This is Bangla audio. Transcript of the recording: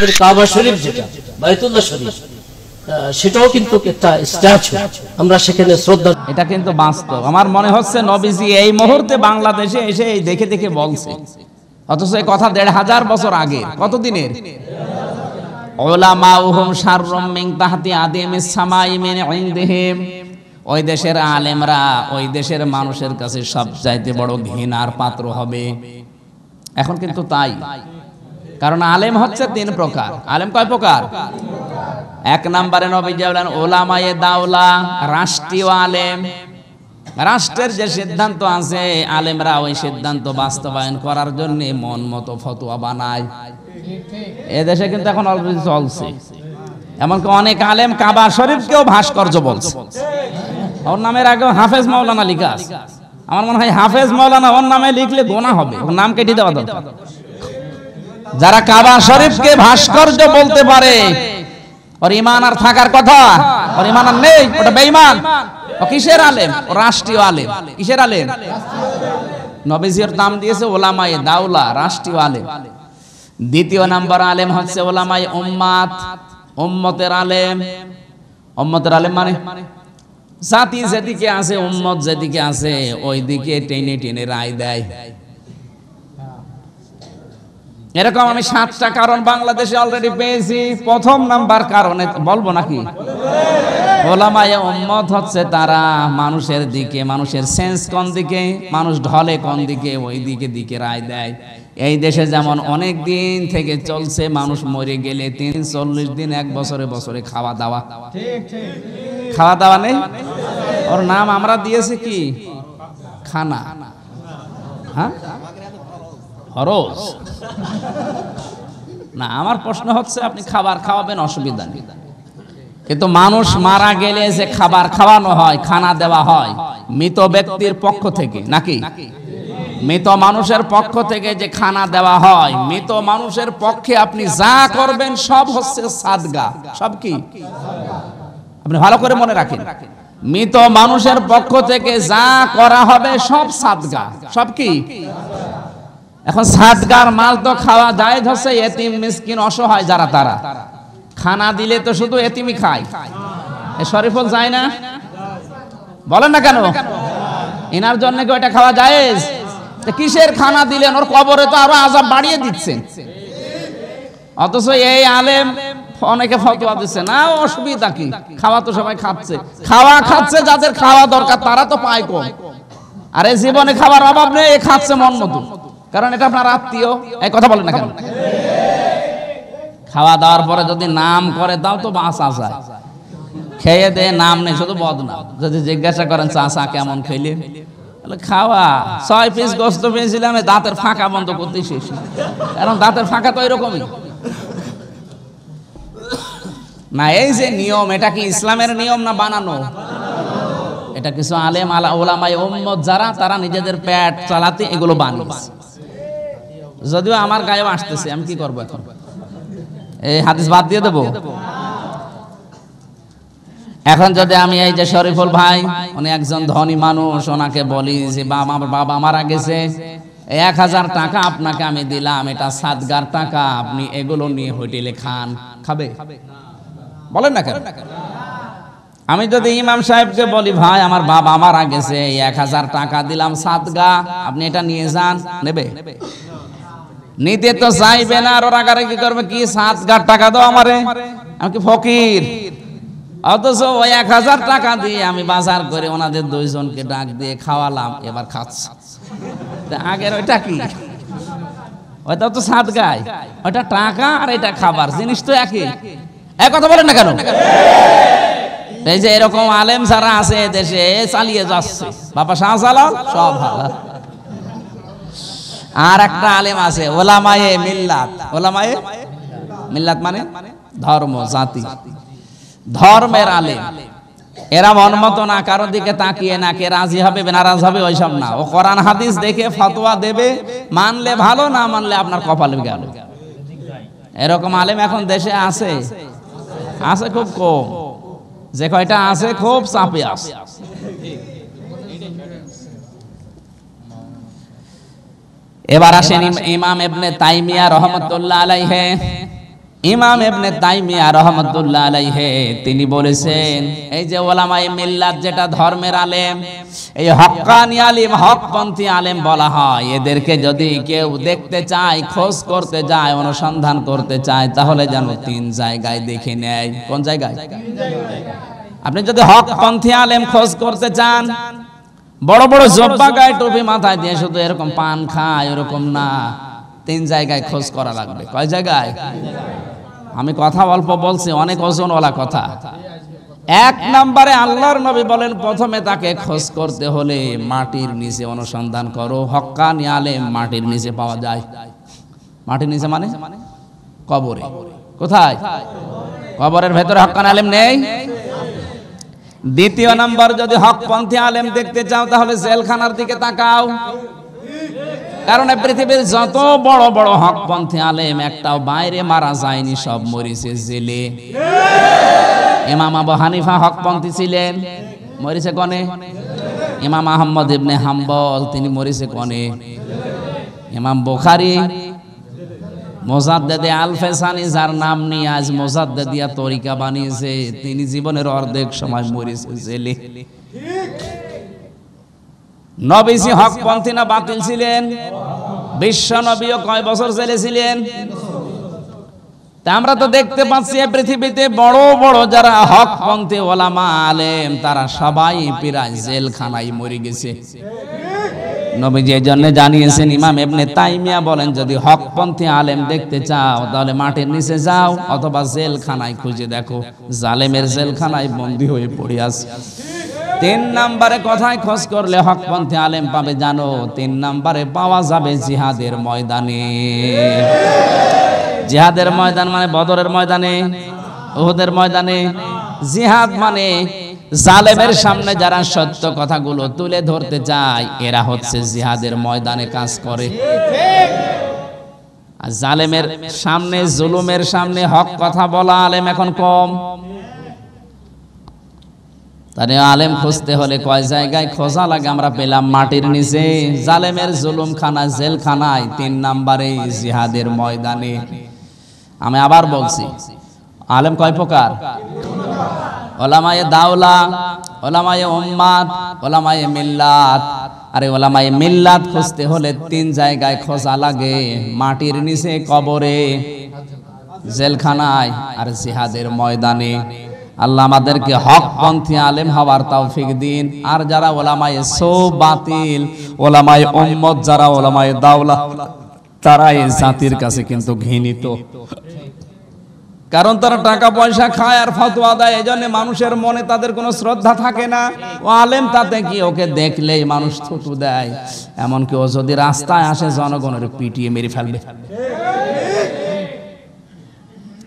কাবা শরীফ যেটা বাইতুল্লাহ শরীফ সেটাও কিন্তু একটা স্ট্যাচু, আমরা সেখানে শ্রদ্ধা। এটা কিন্তু বাস্তব। আমার মনে হচ্ছে নবীজি এই মুহূর্তে বাংলাদেশে এসে দেখে দেখে বলছে, অথচ এই কথা ১৫০০ বছর আগে। কতদিনের? উলামাউহুম শাররুম মিন তাহতি আদিমিস সামাই মিন ইনদিহিম। ওই দেশের আলেমরা ওই দেশের মানুষের কাছে সবচাইতে বড় ঘৃণার পাত্র হবে। এখন কিন্তু তাই, কারণ আলেম হচ্ছে ৩ প্রকার। আলেম কয় প্রকার? ১ নম্বরে নবীজি বলেন উলামায়ে দাওলা, রাষ্ট্রীয় আলেম। রাষ্ট্রের যে সিদ্ধান্ত আছে আলেমরা ওই সিদ্ধান্ত বাস্তবায়ন করার জন্য মন মতো ফতোয়া বানায়। এদেশে কিন্তু এখন অলরেডি চলছে। এমনকি অনেক আলেম কাবা শরীফকেও ভাস্কর্য বলছে। ওর নামের আগে হাফেজ মাওলানা লিখা আছে। আমার মনে হয় হাফেজ মাওলানা ওর নামে লিখলে গোনা হবে, ওর নাম কেটে দেওয়া দরকার। যারা কাবা শরীফকে ভাস্কর্য বলতে পারে ওর ঈমান আর থাকার কথা, ওর ঈমান আর নেই, ওটা বেঈমান। ও কিসের আলেম? ও রাষ্ট্রীয় আলেম। কিসের আলেম? নবীজির নাম দিয়েছে উলামায়ে দাওলা, রাষ্ট্রীয় আলেম। দ্বিতীয় নাম্বার আলেম হচ্ছে উলামায়ে উম্মাত, উম্মতের আলেম। উম্মতের আলেম মানে জাতি যেদিকে আছে, উম্মত যেদিকে আছে ওই দিকে টেনে টেনে রায় দেয়। এরকম আমি 7টা কারণ বাংলাদেশে অলরেডি পেয়েছি। প্রথম নাম্বার কারণে বলবো নাকি? উলামায়ে উম্মত হচ্ছে তারা মানুষের দিকে, মানুষের সেন্স কোন দিকে, মানুষ ঢলে কোন দিকে, ওই দিকে দিকে রায় দেয়। এই দেশে যেমন অনেক দিন থেকে চলছে, মানুষ মরে গেলে 40 দিন 1 বছরে বছরে খাওয়া দাওয়া। খাওয়া দাওয়া নেই, ওর নাম আমরা দিয়েছি কি? খানা। হ্যাঁ, খরচ না। আমার প্রশ্ন হচ্ছে আপনি খাবার খাওয়াবেন, অসুবিধা নেই, কিন্তু মানুষ মারা গেলে যে খাবার খাওয়ানো হয়, খানা দেওয়া হয় মৃত ব্যক্তির পক্ষ থেকে নাকি? মৃত মানুষের পক্ষ থেকে যে খানা দেওয়া হয়, মৃত মানুষের পক্ষে আপনি যা করবেন সব হচ্ছে সাদগা। সব কি? আপনি ভালো করে মনে রাখেন, মৃত মানুষের পক্ষ থেকে যা করা হবে সব সাদগা। সব কি? এখন সাদগার মাল তো খাওয়া জায়েজ হচ্ছে এতিম মিসকিন অসহায় যারা, তারা খানা দিলে তো শুধু এতিমই খায়। এ শরীফল যায় না? বলেন না কেন? এনার জন্য কি ওটা খাওয়া জায়েজ? কিসের খানা দিলেন? ওর কবরে তো আরো আযাব বাড়িয়ে দিচ্ছেন। অথচ এই আলেম অনেকে ফতোয়া দিচ্ছে না, অসুবিধা কি, খাওয়া তো সবাই খাচ্ছে। খাওয়া খাচ্ছে যাদের খাওয়া দরকার তারা তো পায় কম। আরে জীবনে খাবার অভাব নেই, এ খাচ্ছে মন মতো, কারণ এটা আপনার আত্মীয়। এই কথা বলেন না কেন? খাওয়া দাওয়ার পরে যদি নাম করে দাও তো বাঁচা যায়। খেয়ে দে নাম নেই, শুধু বদনাম। যদি জিজ্ঞাসা করেন চাচা কেমন খেলে, খাওয়া 6 পিস গোস্ত পেয়েছিলাম, দাঁতের ফাঁকা বন্ধ করতে শেষ। কারণ দাঁতের ফাঁকা তো এরকমই না। এই যে নিয়ম, এটা কি ইসলামের নিয়ম না বানানো? এটা কিছু আলেম উলামায়ে উম্মত যারা, তারা নিজেদের পেট চালাতে এগুলো বানিয়েছে। যদিও আমার গায়েও আসতেছে, আমি কি করবো এখন? এই হাদিস বাদ দিয়ে দেবো? এখন যদি আমি এই যে শরীফুল ভাই, উনি একজন ধনী মানুষ, ওনাকে বলি যে আমার বাবা মারা গেছে, 1000 টাকা আপনাকে আমি দিলাম, এটা সাদগার টাকা, আপনি এগুলো নিয়ে হোটেলে খান, খাবে? বলেন না কেন? আমি যদি ইমাম সাহেবকে বলি ভাই আমার বাবা মারা গেছে, 1000 টাকা দিলাম সাদগা, আপনি এটা নিয়ে যান, নেবে? নিতে তো চাইবে না, আর ওরা কি করবে, কি সাদগার টাকা দাও আমারে, আমি কি ফকির? অথচ ওই 1000 টাকা দিয়ে আমি বাজার করে ওনাদের 2 জনকে ডাক দিয়ে খাওয়ালাম, এবার খাচ্ছে। আগের ওইটা কি? ওইটা তো সাদগায়, ওইটা টাকা আর এটা খাবার, জিনিস তো একই। এক কথা বলেন না কেন? এই যে এরকম আলেম যারা আছে দেশে চালিয়ে যাচ্ছে, বাবা শাহজালাল সব ভালো। আর একটা আলেম আছে উলামায়ে মিল্লাত। উলামায়ে মিল্লাত মানে ধর্ম, জাতি, ধর্মের আলেম। এরা মনমত না, কারোর দিকে তাকিয়ে না, কে রাজি হবে নারাজ হবে ওইসব না। ও কোরআন হাদিস দেখে ফতোয়া দেবে, মানলে ভালো, না মানলে আপনার কপালে গেল। এরকম আলেম এখন দেশে আছে? আছে খুব কম। যে কয়টা আছে খুব চাপে আছে। এবার আসেন ইমাম ইবনে তাইমিয়া রাহমাতুল্লাহ আলাইহি। ইমাম ইবনে তাইমিয়া রাহমাতুল্লাহ আলাইহি তিনি বলেছেন, এই যে ওলামায়ে মিল্লাত যেটা ধর্মের আলেম, এই হক্কানি আলেম, হকপন্থী আলেম বলা হয়, এদেরকে যদি কেউ দেখতে চায়, খোঁজ করতে যায়, অনুসন্ধান করতে চায়, তাহলে যেন তিন জায়গায় দেখে নেয়। কোন জায়গায়? আপনি যদি হকপন্থী আলেম খোঁজ করতে চান, বড় বড় জব্বা গায়ে টুপি মাথায় দিয়ে শুধু এরকম পান খায় এরকম না, তিন জায়গায় খোঁজ করা লাগবে। কয় জায়গায়? আমি কথা অল্প বলছি, অনেক ওজনওয়ালা কথা। এক নম্বরে আল্লাহর নবী বলেন, প্রথমে তাকে খোঁজ করতে হলে মাটির নিচে অনুসন্ধান করো। হক্কানি আলেম মাটির নিচে পাওয়া যায়। মাটির নিচে মানে কবরে। কোথায়? কবরের ভেতরে হক্কানি আলেম নেই। দ্বিতীয় নাম্বার, যদি হকপন্থী আলেম দেখতে চাও তাহলে জেলখানার দিকে তাকাও। কারণ পৃথিবীর যত বড় বড় হকপন্থী আলেম একটাও বাইরে মারা যায়নি, সব মরিছে জেলে। ইমাম আবু হানিফা হকপন্থী ছিলেন, মরিছে কোনে? ইমাম আহমদ ইবনে হাম্বল তিনি মরিছে কোনে? ইমাম বুখারী মুজাদ্দেদে আল-ফেসানি, যার নাম নিয়ে আজ মুজাদ্দেদিয়া তরিকা বানিয়েছে, তিনি জীবনের অর্ধেক সময় মরিছে জেলে। নবীজি হকপন্থী না বাতিল ছিলেন? বিশ্ব নবীও কয় বছর জেলে ছিলেন? তা আমরা তো দেখতে পাচ্ছি পৃথিবীতে বড় বড় যারা হকপন্থী ওলামা আলেম, তারা সবাই প্রায় জেলখানায় মরে গেছে। নবীজি এই জন্য জানিয়েছেন, ইমাম ইবনে তাইমিয়া বলেন, যদি হকপন্থী আলেম দেখতে চাও তাহলে মাটির নিচে যাও, অথবা জেলখানায় খুঁজে দেখো, জালেমের জেলখানায় বন্দী হয়ে পড়ে আছে। তিন নম্বরে কোথায় খোঁজ করলে হকপন্থী আলেম পাবে জানো? তিন নম্বরে পাওয়া যাবে জিহাদের ময়দানে। জিহাদের ময়দান মানে বদরের ময়দানে, উহুদের ময়দানে। জিহাদ মানে জালেমের সামনে যারা সত্য কথাগুলো তুলে ধরতে চায়, এরা হচ্ছে জিহাদের ময়দানে কাজ করে। আর জালেমের সামনে, জুলুমের সামনে হক কথা বলা আলেম এখন কম। তাহলে আলেম খুঁজতে হলে কয় জায়গায় খোঁজা লাগে? আমরা পেলাম মাটির নিচে, জালেমের জুলুমখানা, জেলখানায়, তিন নম্বরে জিহাদের ময়দানে। আমি আবার বলছি, আলেম কয় প্রকার? ওলামায়ে দাওলা, ওলামায়ে উম্মাত, ওলামায়ে মিল্লাত। আরে ওলামায়ে মিল্লাত খুঁজতে হলে তিন জায়গায় খোঁজা লাগে, মাটির নিচে, কবরে, জেলখানায়, আর জিহাদের ময়দানে। আল্লাহ আমাদেরকে হকপন্থী আলেম হওয়ার তৌফিক দিন। আর যারা ওলামায়ে সো বাতিল, ওলামায়ে উম্মত, যারা ওলামায়ে দাওলা, তারা এই জাতির কাছে কিন্তু ঘৃণিত। কারণ তারা টাকা পয়সা খায় আর ফতোয়া দেয়, এজন্য মানুষের মনে তাদের কোনো শ্রদ্ধা থাকে না। ও আলেম তাতে কি, ওকে দেখলেই মানুষ থুতু দেয়। এমনকি ও যদি রাস্তায় আসে, জনগণের পিটিয়ে মেরে ফেলবে।